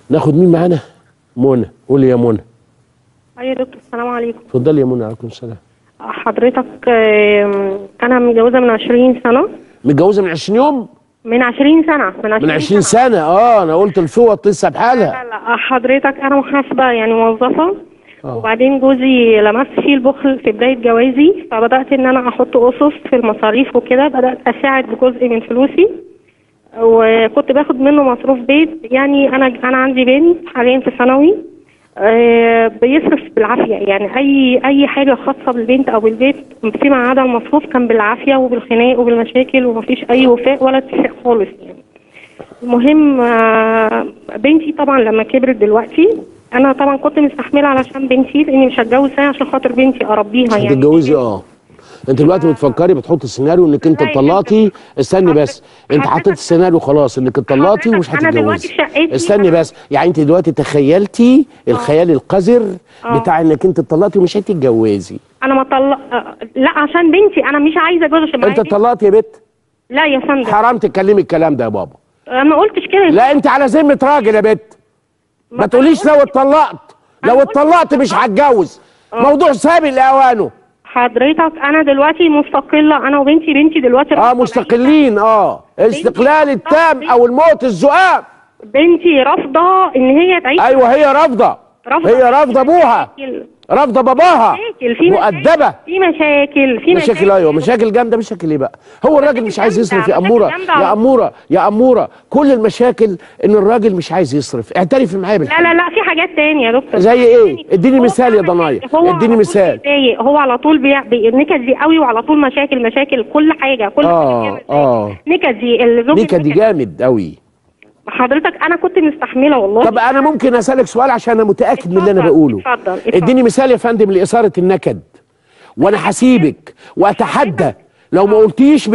ناخد مين معانا؟ منى. قولي يا منى. ايوه يا دكتور، السلام عليكم. اتفضلي يا منى. عليكم السلام. حضرتك انا متجوزه من 20 سنه. متجوزه من 20 يوم؟ من 20 سنه. من 20 سنه. انا قلت الفوط لسه بحالها. لا حضرتك انا محاسبه يعني موظفه. وبعدين جوزي لمس فيه البخل في بدايه جوازي، فبدات ان انا احط اسس في المصاريف وكده، بدات اساعد بجزء من فلوسي، وكنت باخد منه مصروف بيت. يعني انا عندي بنت حاليا في ثانوي، بيصرف بالعافيه، يعني اي حاجه خاصه بالبنت او بالبيت فيما عدا المصروف كان بالعافيه وبالخناق وبالمشاكل، ومفيش اي وفاء ولا اتفاق خالص يعني. المهم بنتي طبعا لما كبرت دلوقتي، انا طبعا كنت مستحمله علشان بنتي، لاني مش هتجوز ثاني عشان خاطر بنتي اربيها يعني. هتتجوزي انت دلوقتي بتفكري بتحطي السيناريو انك انت اتطلقتي. استني بس، انت حطيت السيناريو خلاص انك اتطلقتي ومش هتتجوزي. استني بس، يعني انت دلوقتي تخيلتي الخيال القذر بتاع انك انت اتطلقتي ومش هتتجوزي. انا ما طلق، لا عشان بنتي انا مش عايزه اتجوز عشان انت اتطلقتي يا بت؟ لا يا فندم، حرام تتكلمي الكلام ده يا بابا. انا ما قلتش كده. لا انت على ذمه راجل يا بت. ما تقوليش لو اتطلقت مش هتجوز. موضوع سابق لاوانه. حضرتك انا دلوقتي مستقله انا وبنتي. بنتي دلوقتي مستقلين. الاستقلال التام او الموت الذئاب. بنتي رافضه ان هي تعيش. ايوه هي رافضه. هي رافضه ابوها، رافضه باباها، مؤدبه. في مشاكل. ايوه مشاكل جامده. مشاكل ايه بقى؟ هو الراجل مش عايز يصرف يا اموره. يا اموره كل المشاكل ان الراجل مش عايز يصرف. اعترفي معايا بالحاجة. لا في حاجات تانية يا دكتور. زي ايه؟ اديني مثال يا ضنايا، اديني مثال. هو على طول نكدي قوي، وعلى طول مشاكل كل حاجه نكدي جامد قوي. حضرتك انا كنت مستحمله والله. طب انا ممكن اسالك سؤال عشان انا متاكد من اللي انا بقوله؟ اتفضل. اديني مثال يا فندم لاثاره النكد، وانا هسيبك واتحدى لو ما قلتيش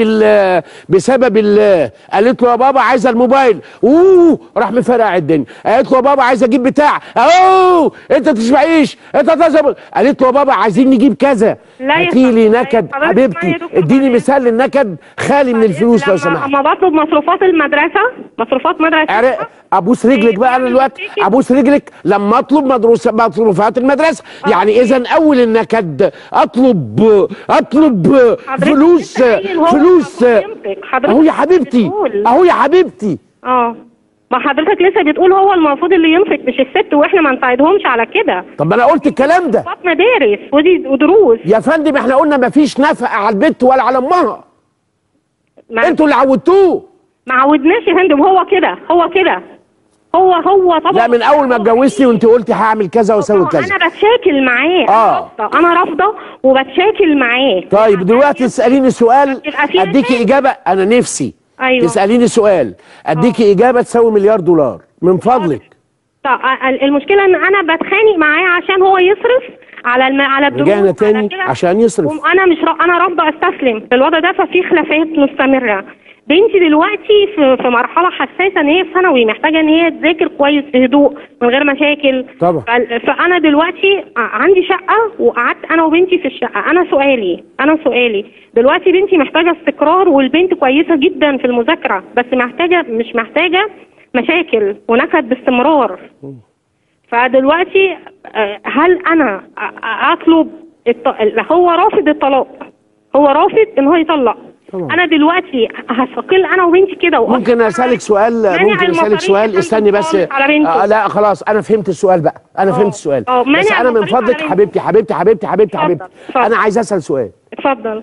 بسبب ال قالت له يا بابا عايزه الموبايل، راح مفرقع الدنيا. قالت له يا بابا عايزه اجيب بتاع، انت تشبعيش، انت تزبط. قالت له يا بابا عايزين نجيب كذا. هاتي لي نكد حبيبتي. اديني مثال للنكد خالي من الفلوس لو سمحت. اما بطلب مصروفات المدرسه، مصروفات مدرسه، ابوس رجلك بقى انا دلوقتي، ابوس رجلك لما اطلب مصروفات المدرسه. يعني اذا اول النكد اطلب فلوس. اهو يا حبيبتي. ما حضرتك لسه بتقول هو المفروض اللي ينفق مش الست، واحنا ما نساعدهمش على كده. طب ما انا قلت الكلام ده. مدارس ودروس يا فندم. احنا قلنا ما فيش نفقه على البت ولا على امها. انتوا اللي عودتوه. ما عودناش يا فندم. هو كده هو طبعا. لا من اول ما اتجوزتي وانت قلتي هعمل كذا واسوي كذا. انا بتشاكل معاه. انا رافضه وبتشاكل معاه. طيب دلوقتي تساليني سؤال اديكي اجابه. انا نفسي تساليني سؤال اديكي اجابه تساوي $1,000,000 من فضلك. طب المشكله ان انا بتخانق معاه عشان هو يصرف على الدروس. رجعنا تاني عشان يصرف. انا رافضه استسلم في الوضع ده، ففي خلافات مستمره. بنتي دلوقتي في مرحله حساسه، ان هي في ثانوي، محتاجه ان هي تذاكر كويس في هدوء من غير مشاكل طبعا. فانا دلوقتي عندي شقه وقعدت انا وبنتي في الشقه. انا سؤالي دلوقتي بنتي محتاجه استقرار، والبنت كويسه جدا في المذاكره، بس مش محتاجه مشاكل ونكد باستمرار. فدلوقتي هل انا اطلب هو رافض الطلاق، هو رافض ان هو يطلق طبعا. انا دلوقتي هستقل انا وبنتي كده. ممكن اسالك سؤال؟ استني بس. لا خلاص انا فهمت السؤال بقى. فهمت السؤال. بس انا من فضلك حبيبتي انا عايز اسال سؤال. اتفضل.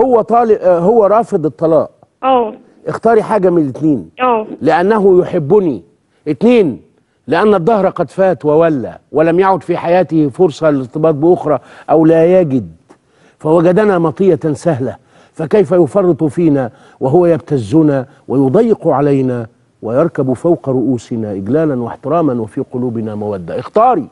هو رافض الطلاق. اختاري حاجه من الاثنين. لانه يحبني. 2 لان الدهر قد فات وولى ولم يعد في حياته فرصه للارتباط باخرى او لا يجد، فوجدنا مطيه سهله، فكيف يفرط فينا وهو يبتزنا ويضيق علينا ويركب فوق رؤوسنا إجلالا واحتراما وفي قلوبنا مودة. اختاري.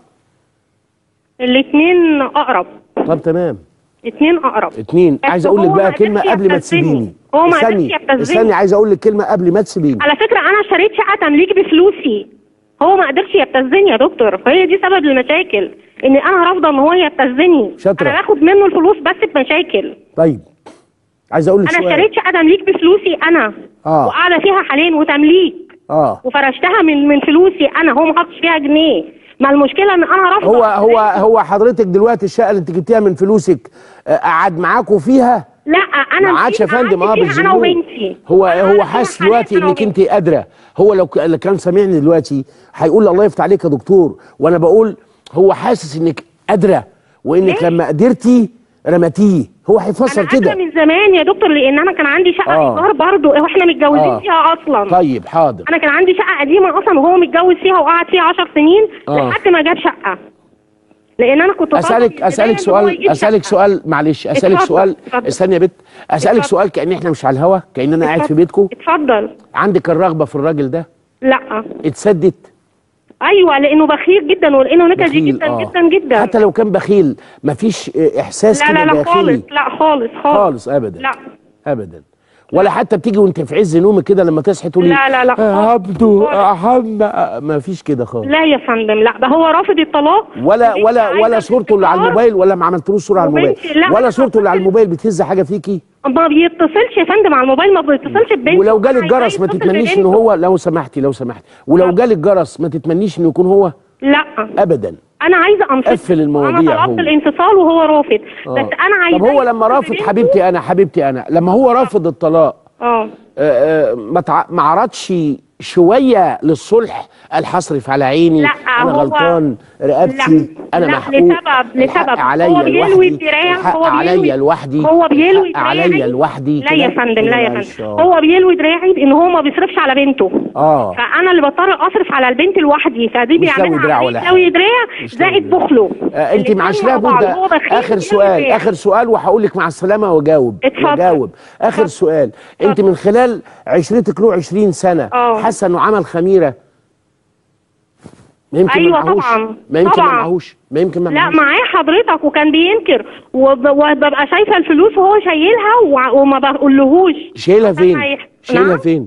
الاثنين أقرب. طب تمام. 2 أقرب. 2. عايز أقول لك بقى كلمة قبل ما تسيبيني. هو ما قدرش يبتزني. استني عايز أقول لك كلمة قبل ما تسيبيني. على فكرة أنا اشتريت شقة تمليك بفلوسي، هو ما قدرش يبتزني يا دكتور، فهي دي سبب المشاكل، إن أنا رافضة إن هو يبتزني. شاطرة. أنا باخد منه الفلوس بس بمشاكل. طيب عايز اقول لك انا اشتريت شقه تمليك بفلوسي انا وقاعده فيها حاليا وتمليك، وفرشتها من فلوسي انا، هو ما حطش فيها جنيه. ما المشكله ان انا رافضه. هو حضرتك دلوقتي الشقه اللي انت جبتيها من فلوسك قعد معاكوا فيها؟ لا انا ما عادش يا فندم. انا وبنتي. هو حاسس دلوقتي انك انت قادره. هو لو كان سامعني دلوقتي هيقول الله يفتح عليك يا دكتور، وانا بقول هو حاسس انك قادره وانك لما قدرتي رمتيه. هو هيفسر كده. انا من زمان يا دكتور، لان انا كان عندي شقه ايجار برضه واحنا متجوزين فيها اصلا. طيب حاضر. انا كان عندي شقه قديمه اصلا وهو متجوز فيها وقعد فيها 10 سنين لحد ما جاب شقه. لان انا كنت اسالك سؤال معلش. اسالك سؤال. استني يا بت. اسالك سؤال كأن احنا مش على الهوا، كأن انا قاعد في بيتكم. اتفضل. عندك الرغبه في الراجل ده؟ لا. اتسدت؟ ايوه، لانه بخيل جدا ولانه نكدي جدا جدا جدا. حتى لو كان بخيل مفيش احساس كده داخلي؟ لا خالص. لا خالص خالص ابدا. لا ابدا. ولا حتى بتيجي وانت في عز نومك كده لما تصحي تقولي لا عبده ما فيش كده خالص؟ لا يا فندم، لا. ده هو رافض الطلاق. ولا صورته اللي على الموبايل، ولا ما عملتلوش صوره على الموبايل، ولا صورته اللي على الموبايل بتهز حاجه فيكي؟ ما بيتصلش يا فندم على الموبايل، ما بيتصلش ببنتي. ولو جالك جرس ما تتمنيش ان هو، لو سمحتي ولو جالك جرس ما تتمنيش انه يكون هو؟ لا ابدا. انا عايزه انفصل. قفل المواضيع. انا طلبت الانفصال وهو رافض. بس انا عايزه. طب هو لما رافض حبيبتي انا لما هو رافض الطلاق ما عرضش شويه للصلح؟ قال هصرف على عيني، لا انا غلطان، رقبتي انا محقوق، لسبب هو بيلوي دراعي. عليا لوحدي. هو بيلوي دراعي عليا لوحدي. لا يا فندم، لا يا فندم. هو بيلوي دراعي بان هو ما بيصرفش على بنته. فانا اللي بضطر اصرف على البنت لوحدي، فدي بيعملها لوي دراع زائد بخله. انت معاشراه بنت. اخر سؤال وهقول لك مع السلامه واجاوب. اخر سؤال. انت من خلال عشرتك له 20 سنه حاسه انه عمل خميره؟ ما يمكن ايوه طبعا. ما يمكن ما لا معاه حضرتك، وكان بينكر وببقى شايفه الفلوس وهو شايلها وما بقولهوش. شايلها فين؟ شايلها فين؟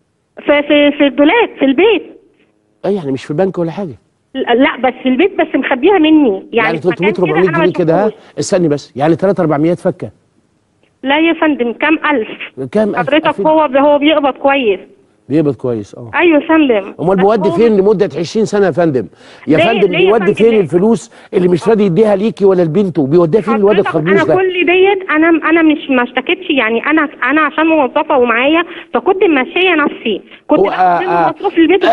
في الدولاب في البيت. يعني مش في البنك ولا حاجه؟ لا بس في البيت، بس مخبيها مني. يعني 300 400 جنيه كده؟ استني بس، يعني 3 400 فكه؟ لا يا فندم، كام الف حضرتك؟ هو بيقبض كويس. بيقبض كويس. ايوه يا فندم. امال بيودي فين لمده 20 سنه يا فندم؟ يا فندم بيودي فين الفلوس اللي مش راضي يديها ليكي ولا لبنته؟ بيوديها فين الواد الخربوش ده؟ انا كل ديت انا مش ما اشتكيتش، يعني انا عشان موظفه ومعايا فكنت ماشيه نفسي، كنت مصروف البيت.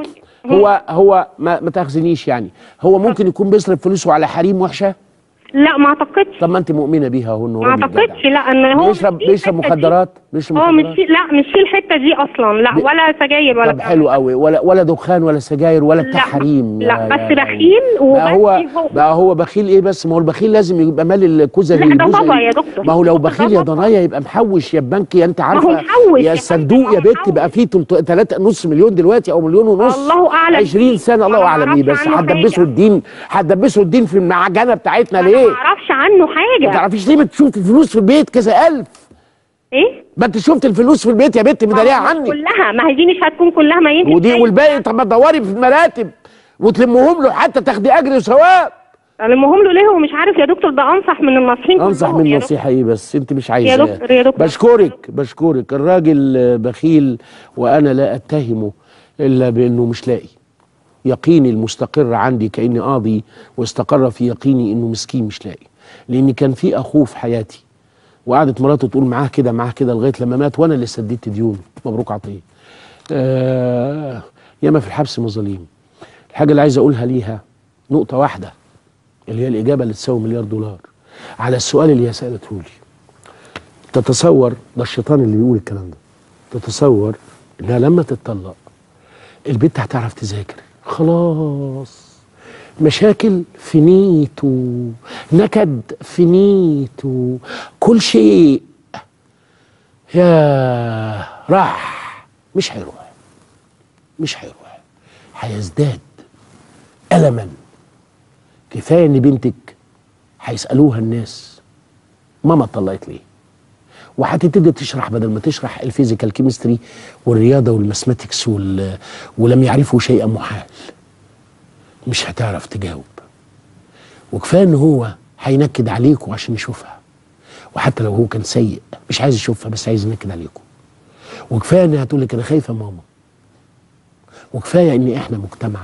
هو ما تاخذنيش، يعني هو ممكن يكون بيصرف فلوسه على حريم وحشه؟ لا ما اعتقدش. طب ما انت مؤمنه بيها اهو انه ما اعتقدش. لا ان هو بيشرب مخدرات؟ مش في الحته دي اصلا. لا ولا سجاير ولا. طب حلو قوي. ولا دخان ولا سجاير ولا بتاع حريم؟ لا بس بخيل. بقى هو بخيل ايه بس؟ ما هو البخيل لازم يبقى مال الكوزه. لا ده بابا يا دكتور. ما هو لو بخيل يا ضنايا يبقى محوش يا بنك، يا انت عارفه يا الصندوق يا بت بقى فيه 3.5 مليون دلوقتي او 1.5 مليون. الله اعلم. 20 سنه الله اعلم ايه. بس هتدبسوا الدين في المعجنه بتاعتنا ليه؟ ما اعرفش عنه حاجه. ما تعرفيش ليه؟ بتشوف الفلوس في البيت كذا الف. ايه؟ ما انت شفت الفلوس في البيت يا بت مداريها عني كلها. ما هي دي مش هتكون كلها، ما يمكن ودي والباقي. طب ما تدوري في المراتب وتلمهم له حتى تاخدي اجر وثواب. المهم له ليه؟ هو مش عارف يا دكتور. ده انصح من الناصحين. انصح من النصيحه ايه بس؟ انت مش عايزاه يا دكتور. بشكرك. الراجل بخيل وانا لا اتهمه الا بانه مش لاقي. يقيني المستقر عندي كاني قاضي واستقر في يقيني انه مسكين مش لاقي، لان كان في اخوه في حياتي وقعدت مراته تقول معاه كده لغايه لما مات وانا اللي سددت ديونه. مبروك عطيه. ياما في الحبس مظاليم. الحاجه اللي عايز اقولها ليها نقطه واحده، اللي هي الاجابه اللي تساوي $1 مليار على السؤال اللي هي سالته لي. تتصور، ده الشيطان اللي بيقول الكلام ده، تتصور انها لما تتطلق البنت هتعرف تذاكر خلاص، مشاكل فينيتو، نكد فينيتو، كل شيء يا راح. مش هيروح، هيزداد ألما. كفاية ان بنتك هيسألوها الناس ماما اتطلقت ليه، وهتبتدي تشرح بدل ما تشرح الفيزيكال كيمستري والرياضة والماثماتكس ولم يعرفوا شيئا محال. مش هتعرف تجاوب. وكفايه ان هو هينكد عليكم عشان يشوفها، وحتى لو هو كان سيء مش عايز يشوفها بس عايز ينكد عليكم. وكفايه انها هتقول لك انا خايفه ماما، وكفايه ان احنا مجتمع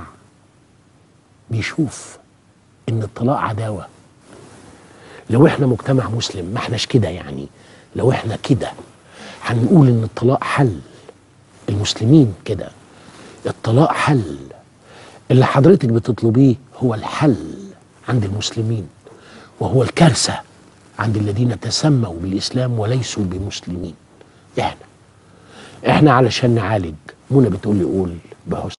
بيشوف ان الطلاق عداوه. لو احنا مجتمع مسلم ما احناش كده يعني، لو احنا كده هنقول ان الطلاق حل. المسلمين كده، الطلاق حل. اللي حضرتك بتطلبيه هو الحل عند المسلمين، وهو الكارثة عند الذين تسموا بالإسلام وليسوا بمسلمين. احنا علشان نعالج. منى بتقول لي قول بحسن